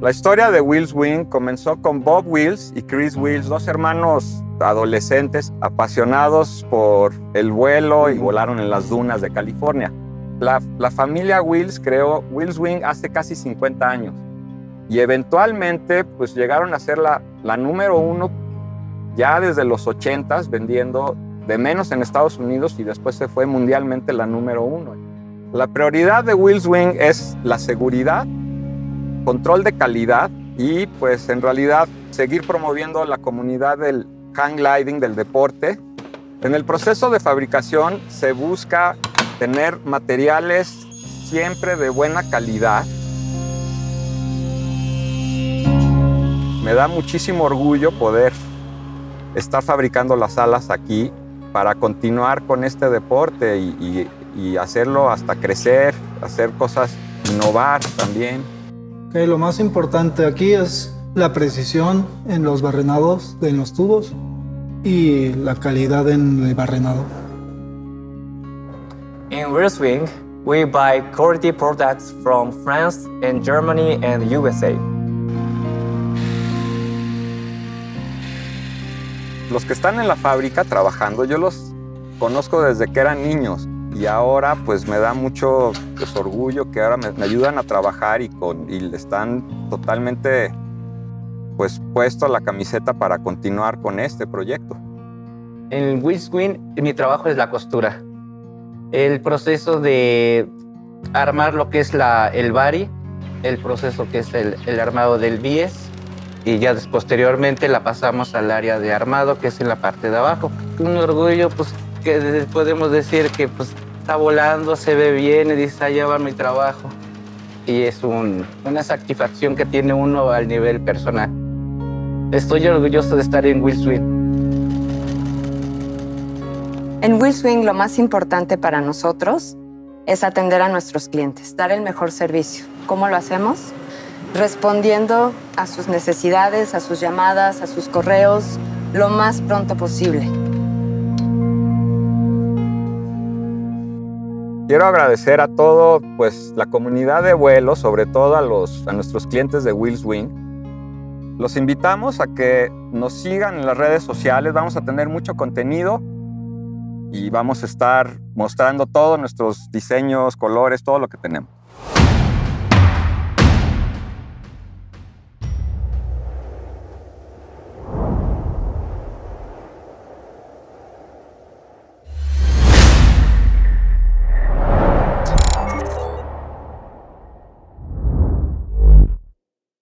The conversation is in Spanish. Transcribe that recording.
La historia de Wills Wing comenzó con Bob Wills y Chris Wills, dos hermanos adolescentes apasionados por el vuelo y volaron en las dunas de California. La familia Wills creó Wills Wing hace casi 50 años y eventualmente pues, llegaron a ser la número uno ya desde los 80s, vendiendo de menos en Estados Unidos y después se fue mundialmente la número uno. La prioridad de Wills Wing es la seguridad, control de calidad y pues en realidad seguir promoviendo la comunidad del hang gliding, del deporte. En el proceso de fabricación se busca tener materiales siempre de buena calidad. Me da muchísimo orgullo poder estar fabricando las alas aquí para continuar con este deporte y hacerlo hasta crecer, hacer cosas, innovar también. Okay, lo más importante aquí es la precisión en los barrenados, en los tubos y la calidad en el barrenado. In Wills Wing, we buy quality products from France and Germany and USA. Los que están en la fábrica trabajando, yo los conozco desde que eran niños y ahora pues me da mucho pues, orgullo que ahora me ayudan a trabajar y están totalmente pues puesto la camiseta para continuar con este proyecto. En Wills Wing mi trabajo es la costura. El proceso de armar lo que es el body, el proceso que es el armado del bies y ya posteriormente la pasamos al área de armado que es en la parte de abajo. Un orgullo pues que podemos decir que pues está volando, se ve bien y dice, allá va mi trabajo. Y es una satisfacción que tiene uno al nivel personal. Estoy orgulloso de estar en Wills Wing. En Wills Wing lo más importante para nosotros es atender a nuestros clientes, dar el mejor servicio. ¿Cómo lo hacemos? Respondiendo a sus necesidades, a sus llamadas, a sus correos, lo más pronto posible. Quiero agradecer a todo, pues, la comunidad de vuelo, sobre todo a nuestros clientes de Wills Wing. Los invitamos a que nos sigan en las redes sociales, vamos a tener mucho contenido y vamos a estar mostrando todos nuestros diseños, colores, todo lo que tenemos.